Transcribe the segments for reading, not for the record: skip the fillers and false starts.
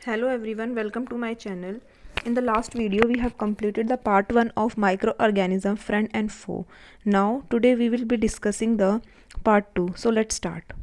Hello everyone, welcome to my channel. In the last video we have completed the part 1 of microorganism friend and foe. Now today we will be discussing the part 2. So let's start.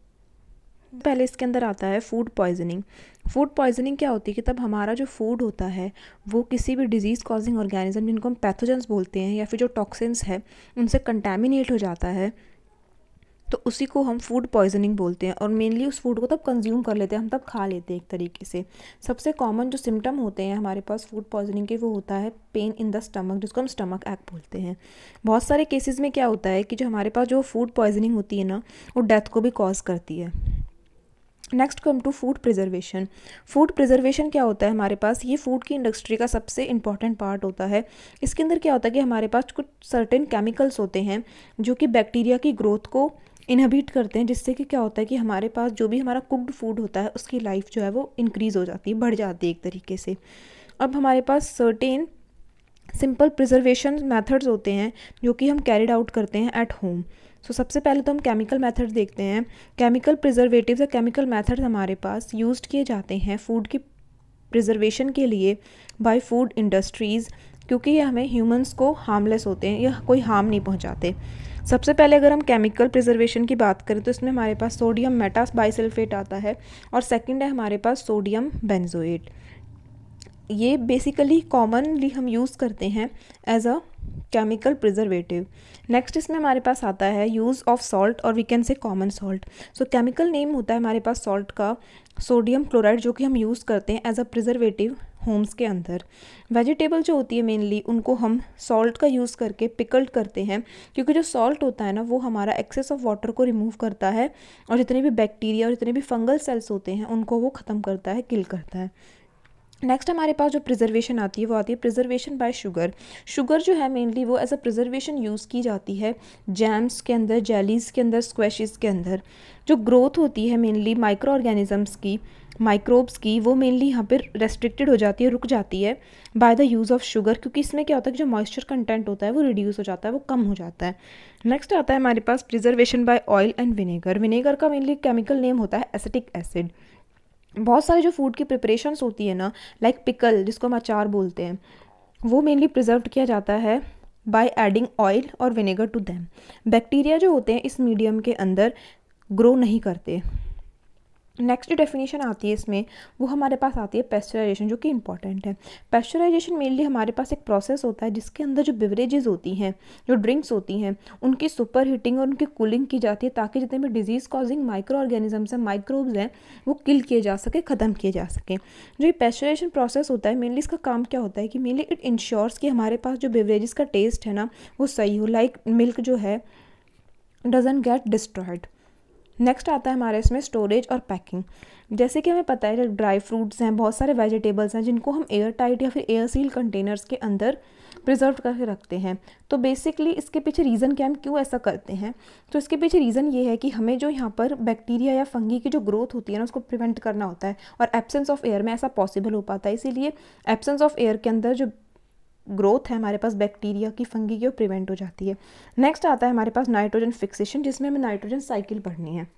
पहले इसके अंदर आता है food poisoning. Food poisoning क्या होती है कि तब हमारा जो फूड होता है वो किसी भी डिजीज़ कॉजिंग ऑर्गेनिज्म जिनको हम पैथोजेंस बोलते हैं या फिर जो टॉक्सिन्स है उनसे कंटेमिनेट हो जाता है, तो उसी को हम फूड पॉइजनिंग बोलते हैं. और मेनली उस फूड को तब कंज्यूम कर लेते हैं, हम तब खा लेते हैं एक तरीके से. सबसे कॉमन जो सिम्टम होते हैं हमारे पास फूड पॉइजनिंग के वो होता है पेन इन द स्टमक, जिसको हम स्टमक ऐक बोलते हैं. बहुत सारे केसेस में क्या होता है कि जो हमारे पास जो फूड पॉइजनिंग होती है ना वो डेथ को भी कॉज करती है. Next come to food preservation. Food preservation क्या होता है हमारे पास, ये फूड की इंडस्ट्री का सबसे इंपॉर्टेंट पार्ट होता है. इसके अंदर क्या होता है कि हमारे पास कुछ सर्टेन केमिकल्स होते हैं जो कि बैक्टीरिया की ग्रोथ को इनहिबिट करते हैं, जिससे कि क्या होता है कि हमारे पास जो भी हमारा कुक्ड फूड होता है उसकी लाइफ जो है वो इंक्रीज़ हो जाती है, बढ़ जाती है एक तरीके से. अब हमारे पास सर्टेन सिंपल प्रिजर्वेशन मेथड्स होते हैं जो कि हम कैरिड आउट करते हैं एट होम. सो सबसे पहले तो हम केमिकल मेथड देखते हैं. केमिकल प्रिजर्वेटिव्स या केमिकल मेथड्स हमारे पास यूज्ड किए जाते हैं फूड की प्रिजर्वेशन के लिए बाय फूड इंडस्ट्रीज़, क्योंकि ये हमें ह्यूमंस को हार्मलेस होते हैं या कोई हार्म नहीं पहुंचाते. सबसे पहले अगर हम केमिकल प्रिजर्वेशन की बात करें तो इसमें हमारे पास सोडियम मेटा बाइसल्फेट आता है और सेकंड है हमारे पास सोडियम बेंजोएट. ये बेसिकली कॉमनली हम यूज़ करते हैं as a chemical preservative. Next इसमें हमारे पास आता है यूज़ ऑफ सॉल्ट और we can say common salt. So chemical name होता है हमारे पास सॉल्ट का सोडियम क्लोराइड, जो कि हम यूज़ करते हैं एज अ प्रिजर्वेटिव होम्स के अंदर. वेजिटेबल जो होती है मेनली उनको हम सॉल्ट का यूज़ करके पिकल्ड करते हैं, क्योंकि जो सॉल्ट होता है ना वो हमारा एक्सेस ऑफ वाटर को रिमूव करता है और जितने भी बैक्टीरिया और जितने भी फंगल सेल्स होते हैं उनको वो ख़त्म करता है, किल करता है. नेक्स्ट हमारे पास जो प्रिजर्वेशन आती है वो आती है प्रिजर्वेशन बाय शुगर. शुगर जो है मेनली वो एज अ प्रिजर्वेशन यूज़ की जाती है जैम्स के अंदर, जेलीज़ के अंदर, स्क्वैशेस के अंदर. जो ग्रोथ होती है मेनली माइक्रो ऑर्गेनिजम्स की, माइक्रोब्स की, वो मेनली यहाँ पर रेस्ट्रिक्टेड हो जाती है, रुक जाती है by the use of sugar, क्योंकि इसमें क्या होता है कि जो मॉइस्चर कंटेंट होता है वो रिड्यूस हो जाता है, वो कम हो जाता है. नेक्स्ट आता है हमारे पास preservation by oil and vinegar. Vinegar का मेनली केमिकल नेम होता है एसिटिक एसिड. बहुत सारे जो फूड की प्रिपरेशंस होती है ना, लाइक पिकल जिसको हम अचार बोलते हैं, वो मेनली प्रिजर्व किया जाता है बाय एडिंग ऑयल और विनेगर टू देम. बैक्टीरिया जो होते हैं इस मीडियम के अंदर ग्रो नहीं करते. नेक्स्ट जो डेफिनेशन आती है इसमें वो हमारे पास आती है पेस्चराइजेशन, जो कि इंपॉर्टेंट है. पेस्चराइजेशन मेनली हमारे पास एक प्रोसेस होता है जिसके अंदर जो बिवरेजेस होती हैं, जो ड्रिंक्स होती हैं, उनकी सुपर हीटिंग और उनकी कूलिंग की जाती है ताकि जितने भी डिजीज़ कॉजिंग माइक्रो ऑर्गेनिजम्स हैं, माइक्रोब्स हैं, वो किल किए जा सके, ख़त्म किए जा सके. जो ये पेस्चराइजेशन प्रोसेस होता है मेनली इसका काम क्या होता है कि मेनली इट इंश्योर्स कि हमारे पास जो बिवरेजेस का टेस्ट है ना वो सही हो, लाइक मिल्क जो है डजंट गेट डिस्ट्रॉयड. नेक्स्ट आता है हमारे इसमें स्टोरेज और पैकिंग. जैसे कि हमें पता है जो ड्राई फ्रूट्स हैं, बहुत सारे वेजिटेबल्स हैं जिनको हम एयर टाइट या फिर एयर सील कंटेनर्स के अंदर प्रिजर्व करके रखते हैं. तो बेसिकली इसके पीछे रीज़न क्या, हम क्यों ऐसा करते हैं, तो इसके पीछे रीज़न ये है कि हमें जो यहाँ पर बैक्टीरिया या फंगी की जो ग्रोथ होती है ना उसको प्रिवेंट करना होता है, और एब्सेंस ऑफ एयर में ऐसा पॉसिबल हो पाता है. इसीलिए एब्सेंस ऑफ एयर के अंदर जो ग्रोथ है हमारे पास बैक्टीरिया की, फंगी की, वो प्रिवेंट हो जाती है. नेक्स्ट आता है हमारे पास नाइट्रोजन फिक्सेशन, जिसमें हमें नाइट्रोजन साइकिल पढ़नी है.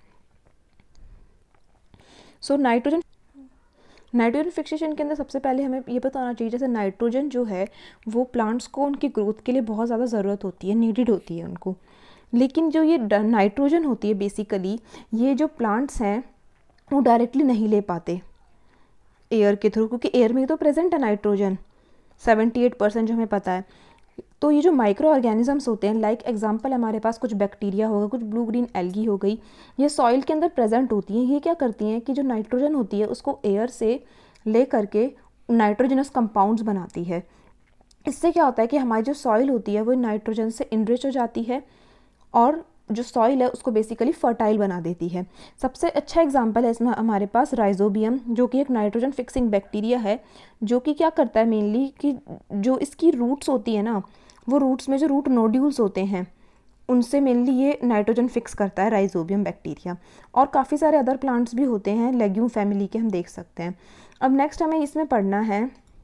सो नाइट्रोजन फिक्सेशन के अंदर सबसे पहले हमें ये बताना चाहिए जैसे नाइट्रोजन जो है वो प्लांट्स को उनकी ग्रोथ के लिए बहुत ज़्यादा ज़रूरत होती है, नीडेड होती है उनको. लेकिन जो ये नाइट्रोजन होती है बेसिकली ये जो प्लांट्स हैं वो डायरेक्टली नहीं ले पाते एयर के थ्रू, क्योंकि एयर में तो प्रेजेंट है नाइट्रोजन 78% जो हमें पता है. तो ये जो माइक्रो ऑर्गेनिजम्स होते हैं, लाइक एग्जांपल हमारे पास कुछ बैक्टीरिया होगा, कुछ ब्लू ग्रीन एल्गी हो गई, ये सॉइल के अंदर प्रेजेंट होती हैं. ये क्या करती हैं कि जो नाइट्रोजन होती है उसको एयर से ले करके नाइट्रोजनस कंपाउंड्स बनाती है. इससे क्या होता है कि हमारी जो सॉइल होती है वो नाइट्रोजन से इनरिच हो जाती है और जो सॉइल है उसको बेसिकली फर्टाइल बना देती है. सबसे अच्छा एग्जांपल है इसमें हमारे पास राइजोबियम, जो कि एक नाइट्रोजन फिक्सिंग बैक्टीरिया है, जो कि क्या करता है मेनली कि जो इसकी रूट्स होती है ना, वो रूट्स में जो रूट नोड्यूल्स होते हैं उनसे मेनली ये नाइट्रोजन फिक्स करता है राइजोबियम बैक्टीरिया. और काफ़ी सारे अदर प्लांट्स भी होते हैं लेग्यूम फैमिली के, हम देख सकते हैं. अब नेक्स्ट हमें इसमें पढ़ना है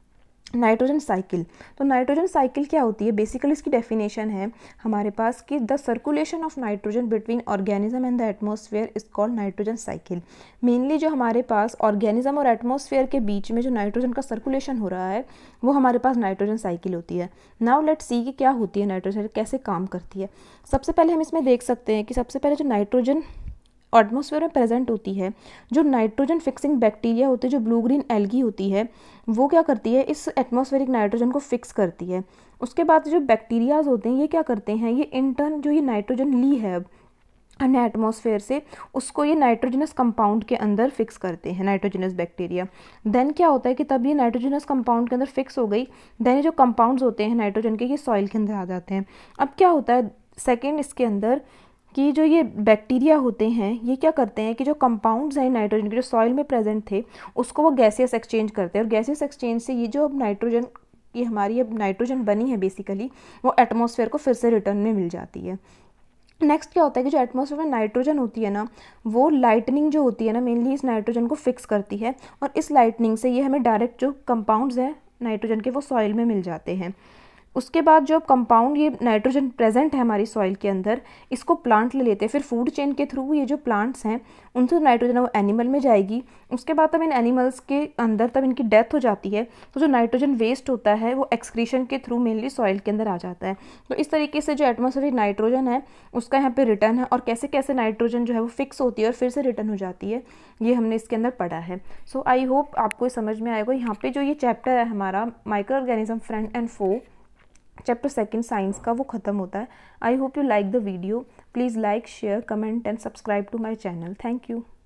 नाइट्रोजन साइकिल। तो नाइट्रोजन साइकिल क्या होती है? बेसिकली इसकी डेफिनेशन है हमारे पास कि the circulation of nitrogen between organism and the atmosphere is called nitrogen cycle. Mainly जो हमारे पास ऑर्गेनिज्म और एटमॉस्फेयर के बीच में जो नाइट्रोजन का सर्कुलेशन हो रहा है वो हमारे पास नाइट्रोजन साइकिल होती है। नाउ लेट्स सी कि क्या होती है नाइट्रोजन, कैसे काम करती है। सबसे पहले हम इसमें देख सकते हैं कि सबसे पहले जो नाइट्रोजन एटमॉस्फेयर में प्रेजेंट होती है, जो नाइट्रोजन फिक्सिंग बैक्टीरिया होती है, जो ब्लू ग्रीन एल्गी होती है, वो क्या करती है? इस एटमॉस्फेरिक नाइट्रोजन को फिक्स करती है। उसके बाद जो बैक्टीरियाज होते हैं ये क्या करते हैं? ये इंटर्न जो ये नाइट्रोजन ली है अन्य एटमॉस्फेयर से, उसको ये नाइट्रोजनस कंपाउंड के अंदर फिक्स करते हैं, नाइट्रोजनस बैक्टीरिया। देन क्या होता है कि तब ये नाइट्रोजनस कंपाउंड के अंदर फिक्स हो गई, देन ये जो कंपाउंड्स होते हैं नाइट्रोजन के, ये सॉइल के अंदर आ जाते हैं। अब क्या होता है सेकेंड इसके अंदर कि जो ये बैक्टीरिया होते हैं ये क्या करते हैं कि जो कंपाउंड्स हैं नाइट्रोजन के जो सॉइल में प्रेजेंट थे उसको वो गैसियस एक्सचेंज करते हैं, और गैसियस एक्सचेंज से ये जो अब नाइट्रोजन, ये हमारी अब नाइट्रोजन बनी है बेसिकली, वो एटमॉस्फेयर को फिर से रिटर्न में मिल जाती है। नेक्स्ट क्या होता है कि जो एटमॉस्फेयर में नाइट्रोजन होती है ना, वो लाइटनिंग जो होती है ना मेनली इस नाइट्रोजन को फिक्स करती है, और इस लाइटनिंग से ये हमें डायरेक्ट जो कंपाउंड्स हैं नाइट्रोजन के वो सॉइल में मिल जाते हैं। उसके बाद जो कंपाउंड ये नाइट्रोजन प्रेजेंट है हमारी सॉइल के अंदर, इसको प्लांट ले लेते हैं, फिर फूड चेन के थ्रू ये जो प्लांट्स हैं उनसे नाइट्रोजन वो एनिमल में जाएगी। उसके बाद तब इन एनिमल्स के अंदर तब इनकी डेथ हो जाती है, तो जो नाइट्रोजन वेस्ट होता है वो एक्सक्रीशन के थ्रू मेनली सॉइल के अंदर आ जाता है। तो इस तरीके से जो एटमॉस्फेरिक नाइट्रोजन है उसका यहाँ पे रिटर्न है, और कैसे कैसे नाइट्रोजन जो है वो फिक्स होती है और फिर से रिटर्न हो जाती है, ये हमने इसके अंदर पढ़ा है। सो आई होप आपको समझ में आएगा। यहाँ पे जो ये चैप्टर है हमारा microorganism friend and foe, chapter second science का, वो ख़त्म होता है। I hope you like the video. Please like, share, comment and subscribe to my channel. Thank you.